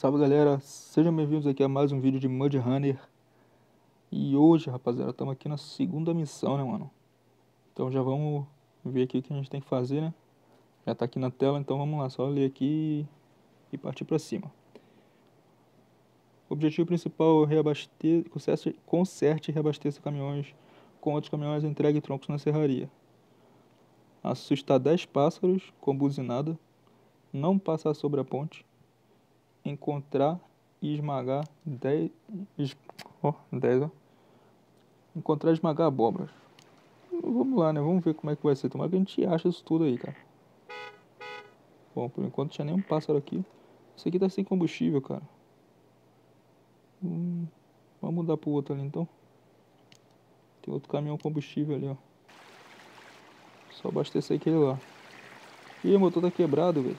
Salve galera, sejam bem-vindos aqui a mais um vídeo de Mud Runner. E hoje, rapaziada, estamos aqui na segunda missão, né, mano? Então já vamos ver aqui o que a gente tem que fazer, né? Já tá aqui na tela, então vamos lá, só ler aqui e partir pra cima. O objetivo principal é conserte e reabasteça caminhões com outros caminhões e entregue troncos na serraria. Assustar 10 pássaros com buzinada, não passar sobre a ponte, encontrar e esmagar 10... 10, ó. Encontrar e esmagar abóboras. Vamos lá, né? Vamos ver como é que vai ser. Tomara que a gente acha isso tudo aí, cara. Bom, por enquanto não tinha nenhum pássaro aqui. Isso aqui tá sem combustível, cara. Vamos mudar pro outro ali, então. Tem outro caminhão combustível ali, ó. Só abastecer aquele lá. Ih, o motor tá quebrado, velho.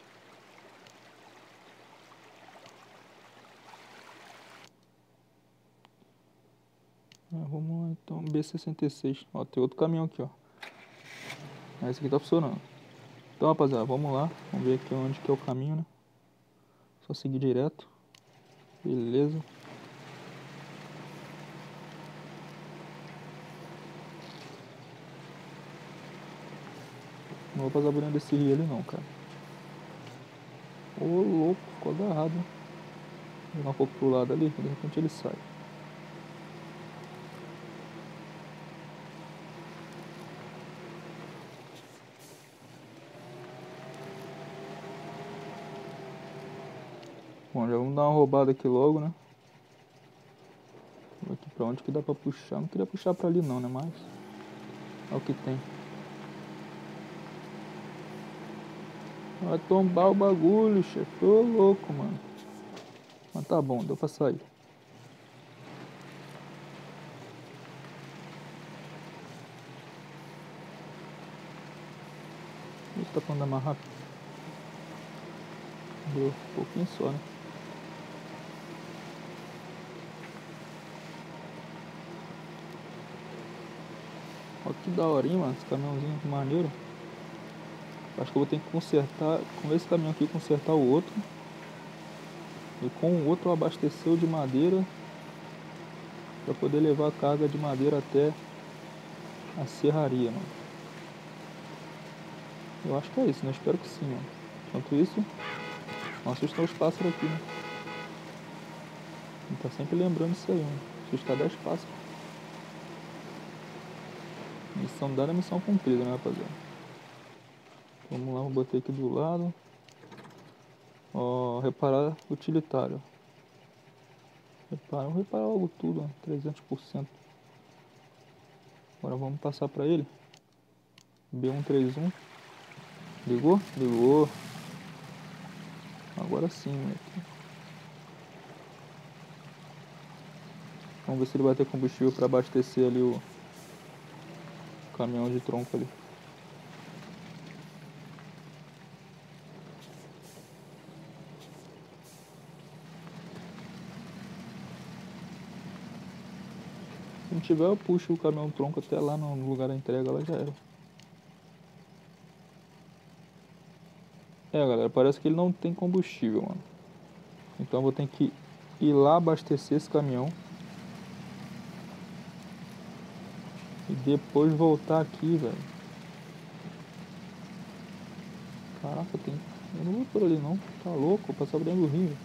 Vamos lá, então. B66. Ó, tem outro caminhão aqui, ó. Esse aqui tá funcionando. Então, rapaziada, vamos lá. Vamos ver aqui onde que é o caminho, né? Só seguir direto. Beleza. Não vou passar por dentro desse rio ali não, cara. Ô, louco, ficou agarrado. Vou jogar um pouco pro lado ali, de repente ele sai. Bom, já vamos dar uma roubada aqui logo, né? Vamos aqui pra onde que dá pra puxar. Não queria puxar pra ali não, né? Mas é o que tem. Vai tombar o bagulho, chefe. Ô louco, mano. Mas tá bom, deu pra sair. Isso tá pra andar mais rápido. Deu um pouquinho só, né? Olha que daorinha, mano. Esse caminhãozinho maneiro. Acho que eu vou ter que consertar. Com esse caminhão aqui, consertar o outro. E com o outro abastecer o de madeira. Pra poder levar a carga de madeira até a serraria, mano. Eu acho que é isso, né? Espero que sim, mano. Enquanto isso, não assustar os pássaros aqui, né? A gente tá sempre lembrando isso aí, mano. Assustar 10 pássaros. Missão dada, missão cumprida, né, rapaziada? Vamos lá, vou botar aqui do lado. Ó, reparar utilitário. Vou reparar logo tudo, ó, 300%. Agora vamos passar pra ele. B131. Ligou? Ligou. Agora sim, moleque. Vamos ver se ele vai ter combustível para abastecer ali o caminhão de tronco ali. Se não tiver, eu puxo o caminhão de tronco até lá no lugar da entrega, lá já era. É, galera, parece que ele não tem combustível, mano. Então eu vou ter que ir lá abastecer esse caminhão. E depois voltar aqui, velho. Caraca, tem... Eu não vou por ali não. Tá louco? Vou passar por dentro do rio.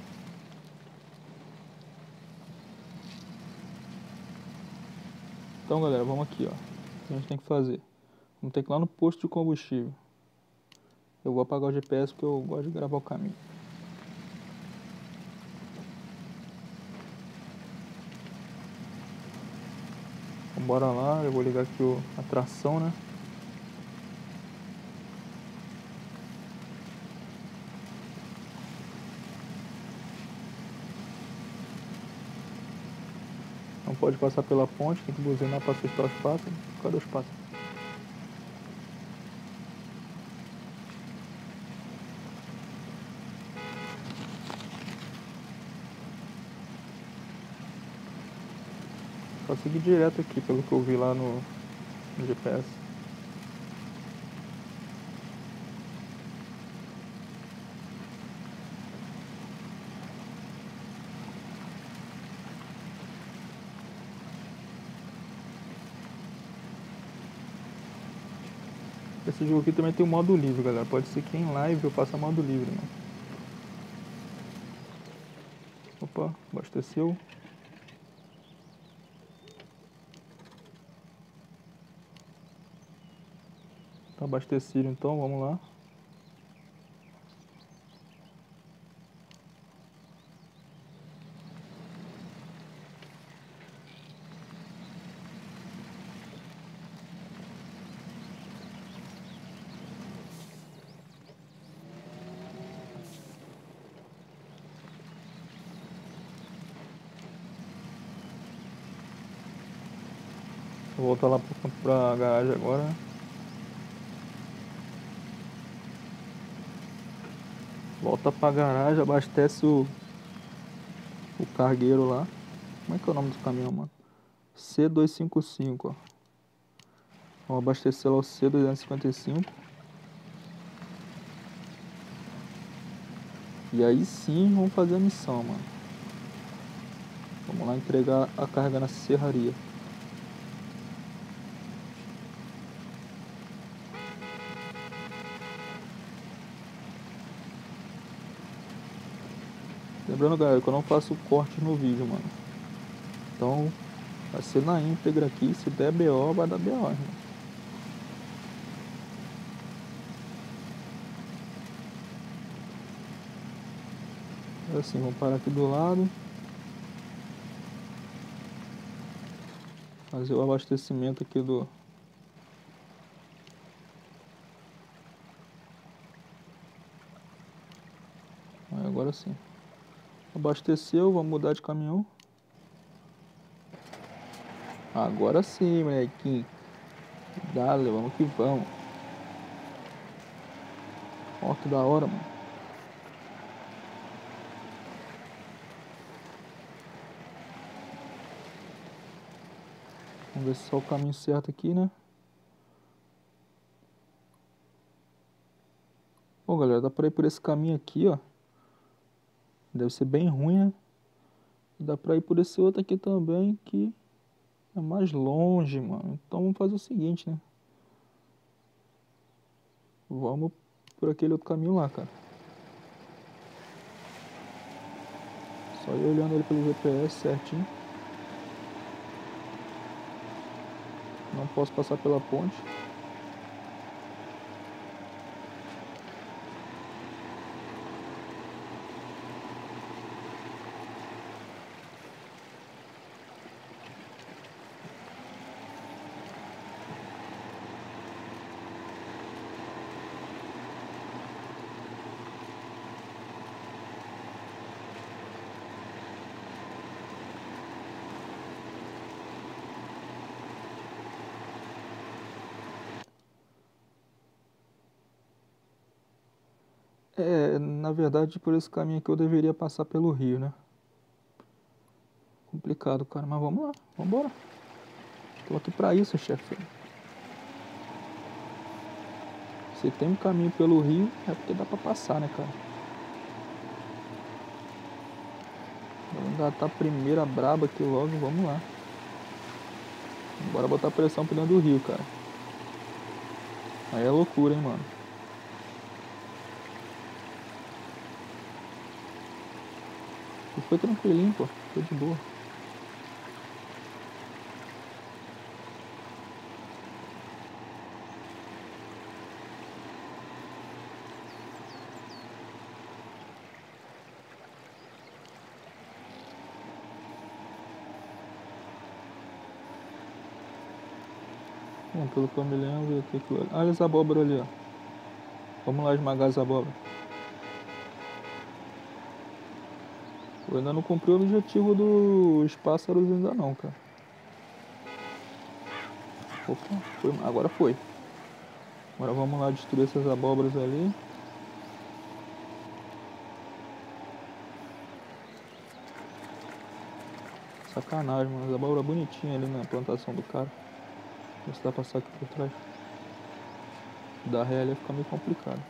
Então, galera, vamos aqui, ó. O que a gente tem que fazer? Vamos ter que ir lá no posto de combustível. Eu vou apagar o GPS porque eu gosto de gravar o caminho. Então, bora lá, eu vou ligar aqui a tração, né? Não pode passar pela ponte, tem que buzinar para assustar os pássaros. Cadê os pássaros? Só seguir direto aqui, pelo que eu vi lá no GPS. Esse jogo aqui também tem o modo livre, galera. Pode ser que em live eu faça modo livre, mano. Opa, abasteceu. Tá abastecido então, vamos lá. Vou voltar lá pra garagem agora. Volta pra garagem, abastece o cargueiro lá. Como é que é o nome do caminhão, mano? C255, ó. Vamos abastecer lá o C255. E aí sim vamos fazer a missão, mano. Vamos lá entregar a carga na serraria. Lembrando, galera, que eu não faço corte no vídeo, mano. Então, vai ser na íntegra aqui. Se der BO, vai dar BO, irmão. Assim, vamos parar aqui do lado. Fazer o abastecimento aqui do... Agora sim. Abasteceu, vamos mudar de caminhão. Agora sim, molequinho. Dale, vamos que vamos. Ó, que da hora, mano. Vamos ver se é o caminho certo aqui, né? Bom, galera, dá pra ir por esse caminho aqui, ó. Deve ser bem ruim, né? Dá pra ir por esse outro aqui também, que é mais longe, mano. Então vamos fazer o seguinte, né? Vamos por aquele outro caminho lá, cara. Só ir olhando ele pelo GPS certinho. Não posso passar pela ponte. É, na verdade, por esse caminho aqui eu deveria passar pelo rio, né? Complicado, cara, mas vamos lá, vambora. Tô aqui pra isso, chefe. Se tem um caminho pelo rio, é porque dá pra passar, né, cara? Vamos engatar a primeira braba aqui logo, vamos lá. Bora botar pressão por dentro do rio, cara. Aí é loucura, hein, mano. E foi tranquilinho, pô. Foi de boa. Bom, pelo que eu me lembro, olha as abóboras ali, ó. Vamos lá esmagar as abóboras. Eu ainda não cumpri o objetivo dos pássaros ainda não, cara. Opa, agora foi. Agora vamos lá destruir essas abóboras ali. Sacanagem, mano. As abóboras bonitinhas ali na plantação do cara. Ver se dá pra passar aqui por trás. Da ré ali fica meio complicado.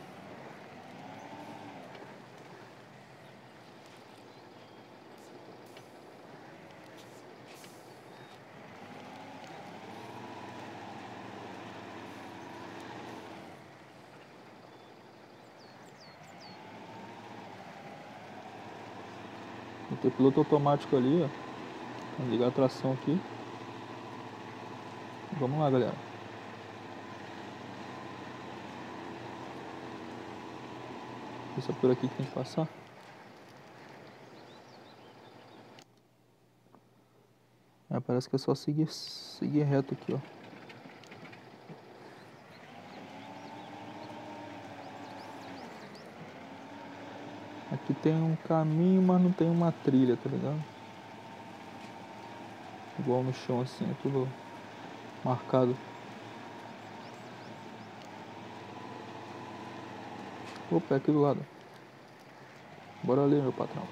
Tem piloto automático ali, ó. Vamos ligar a tração aqui. Vamos lá, galera. Isso é por aqui que tem que passar. Parece que é só seguir reto aqui, ó. Aqui tem um caminho, mas não tem uma trilha, tá ligado? Igual no chão assim, é tudo marcado. Opa, é aqui do lado. Bora ali, meu patrão.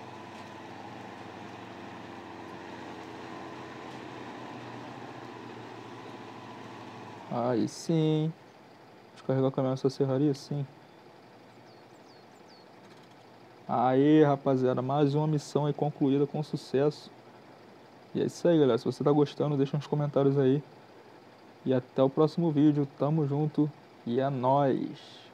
Aí sim. Descarregar o caminhão nessa serraria, sim. Aí, rapaziada, mais uma missão aí concluída com sucesso. E é isso aí, galera. Se você tá gostando, deixa nos comentários aí. E até o próximo vídeo. Tamo junto e é nóis!